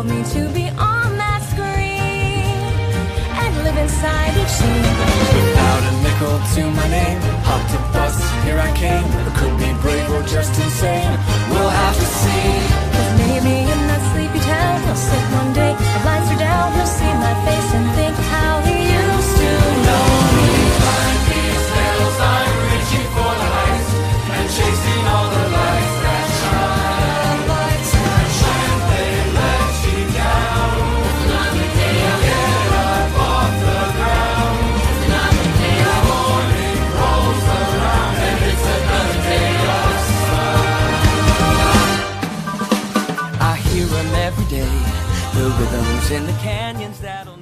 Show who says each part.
Speaker 1: called me to be on that screen and live inside each scene.
Speaker 2: Without a nickel to my name, hopped a bus, here I came. I could be brave or just insane, we'll have to see.
Speaker 1: 'Cause maybe in that sleepy town you'll sit one day, the lights are down, you'll see my face and think how he used to know me.
Speaker 2: Climb these hills, I'm reaching for the heights and chasing all the lights that shine. And they let you down, get up off the ground. The morning rolls around and it's another day of sun. I hear 'em every day, the rhythms in the canyons that'll